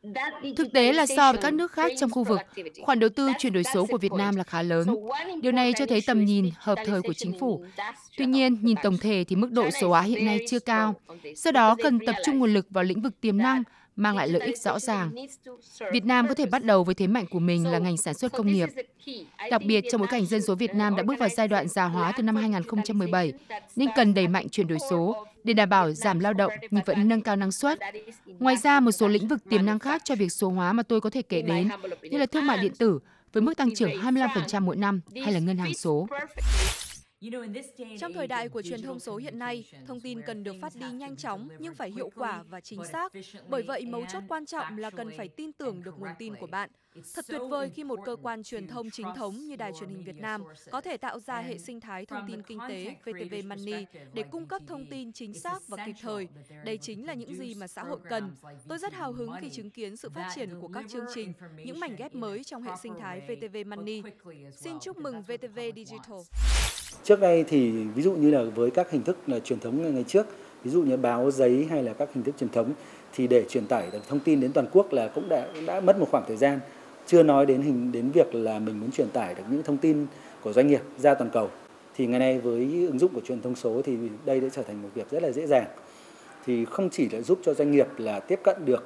Thực tế là so với các nước khác trong khu vực, khoản đầu tư chuyển đổi số của Việt Nam là khá lớn. Điều này cho thấy tầm nhìn hợp thời của chính phủ. Tuy nhiên, nhìn tổng thể thì mức độ số hóa hiện nay chưa cao. Do đó, cần tập trung nguồn lực vào lĩnh vực tiềm năng, mang lại lợi ích rõ ràng. Việt Nam có thể bắt đầu với thế mạnh của mình là ngành sản xuất công nghiệp. Đặc biệt trong bối cảnh dân số Việt Nam đã bước vào giai đoạn già hóa từ năm 2017, nên cần đẩy mạnh chuyển đổi số để đảm bảo giảm lao động nhưng vẫn nâng cao năng suất. Ngoài ra, một số lĩnh vực tiềm năng khác cho việc số hóa mà tôi có thể kể đến như là thương mại điện tử với mức tăng trưởng 25% mỗi năm hay là ngân hàng số. Trong thời đại của truyền thông số hiện nay, thông tin cần được phát đi nhanh chóng nhưng phải hiệu quả và chính xác. Bởi vậy, mấu chốt quan trọng là cần phải tin tưởng được nguồn tin của bạn. Thật tuyệt vời khi một cơ quan truyền thông chính thống như Đài Truyền hình Việt Nam có thể tạo ra hệ sinh thái thông tin kinh tế VTV Money để cung cấp thông tin chính xác và kịp thời. Đây chính là những gì mà xã hội cần. Tôi rất hào hứng khi chứng kiến sự phát triển của các chương trình, những mảnh ghép mới trong hệ sinh thái VTV Money. Xin chúc mừng VTV Digital. Trước đây thì ví dụ như là với các hình thức là truyền thống ngày trước, ví dụ như báo giấy hay là các hình thức truyền thống, thì để truyền tải được thông tin đến toàn quốc là cũng đã mất một khoảng thời gian. Chưa nói đến việc là mình muốn truyền tải được những thông tin của doanh nghiệp ra toàn cầu. Thì ngày nay với ứng dụng của truyền thông số thì đây đã trở thành một việc rất là dễ dàng. Thì không chỉ là giúp cho doanh nghiệp là tiếp cận được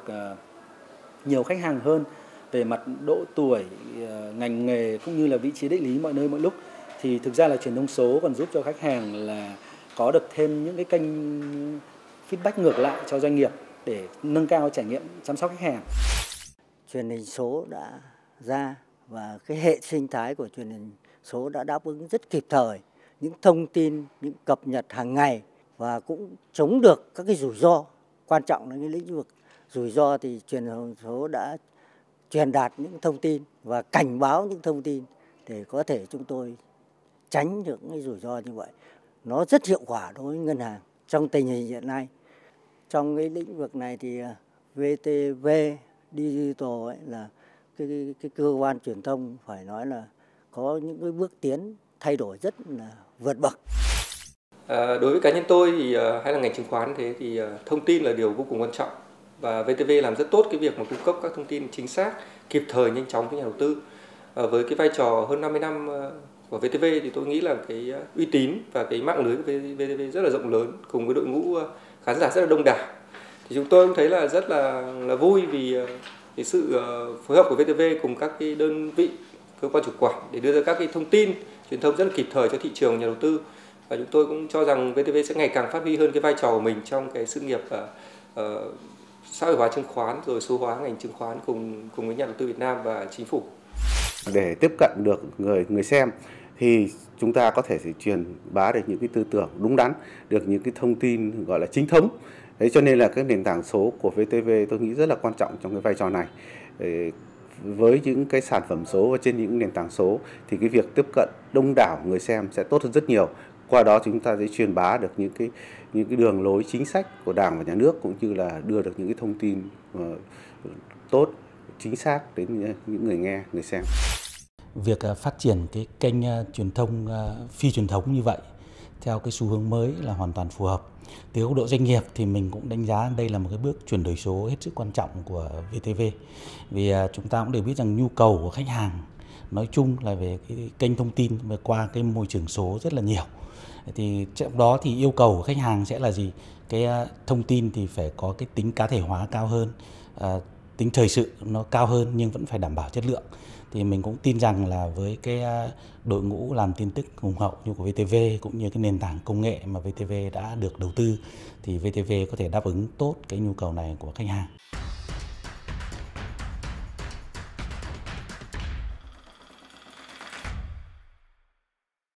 nhiều khách hàng hơn về mặt độ tuổi, ngành nghề cũng như là vị trí địa lý mọi nơi mọi lúc, thì thực ra là truyền thông số còn giúp cho khách hàng là có được thêm những cái kênh feedback ngược lại cho doanh nghiệp để nâng cao trải nghiệm chăm sóc khách hàng. Truyền hình số đã ra và cái hệ sinh thái của truyền hình số đã đáp ứng rất kịp thời những thông tin, những cập nhật hàng ngày và cũng chống được các cái rủi ro. Quan trọng là cái lĩnh vực rủi ro thì truyền hình số đã truyền đạt những thông tin và cảnh báo những thông tin để có thể chúng tôi tránh được những rủi ro như vậy. Nó rất hiệu quả đối với ngân hàng trong tình hình hiện nay. Trong cái lĩnh vực này thì VTV Digital là cái cơ quan truyền thông phải nói là có những cái bước tiến thay đổi rất là vượt bậc. Đối với cá nhân tôi thì hay là ngành chứng khoán thế thì thông tin là điều vô cùng quan trọng và VTV làm rất tốt cái việc mà cung cấp các thông tin chính xác, kịp thời, nhanh chóng cho nhà đầu tư. Với cái vai trò hơn 50 năm của VTV thì tôi nghĩ là cái uy tín và cái mạng lưới của VTV rất là rộng lớn cùng với đội ngũ khán giả rất là đông đảo. Thì chúng tôi cũng thấy là rất là vui vì cái sự phối hợp của VTV cùng các cái đơn vị cơ quan chủ quản để đưa ra các cái thông tin truyền thông rất là kịp thời cho thị trường nhà đầu tư. Và chúng tôi cũng cho rằng VTV sẽ ngày càng phát huy hơn cái vai trò của mình trong cái sự nghiệp xã hội hóa chứng khoán rồi số hóa ngành chứng khoán cùng với nhà đầu tư Việt Nam và chính phủ. Để tiếp cận được người xem thì chúng ta có thể truyền bá được những cái tư tưởng đúng đắn, được những cái thông tin gọi là chính thống. Thế cho nên là cái nền tảng số của VTV tôi nghĩ rất là quan trọng trong cái vai trò này. Với những cái sản phẩm số và trên những nền tảng số thì cái việc tiếp cận đông đảo người xem sẽ tốt hơn rất nhiều. Qua đó chúng ta sẽ truyền bá được những cái đường lối chính sách của Đảng và Nhà nước cũng như là đưa được những cái thông tin tốt, chính xác đến những người nghe, người xem. Việc phát triển cái kênh truyền thông phi truyền thống như vậy theo cái xu hướng mới là hoàn toàn phù hợp. Từ góc độ doanh nghiệp thì mình cũng đánh giá đây là một cái bước chuyển đổi số hết sức quan trọng của VTV. Vì chúng ta cũng đều biết rằng nhu cầu của khách hàng nói chung là về cái kênh thông tin và qua cái môi trường số rất là nhiều. Thì trong đó thì yêu cầu của khách hàng sẽ là gì? Cái thông tin thì phải có cái tính cá thể hóa cao hơn, tính thời sự nó cao hơn nhưng vẫn phải đảm bảo chất lượng. Thì mình cũng tin rằng là với cái đội ngũ làm tin tức hùng hậu như của VTV cũng như cái nền tảng công nghệ mà VTV đã được đầu tư thì VTV có thể đáp ứng tốt cái nhu cầu này của khách hàng.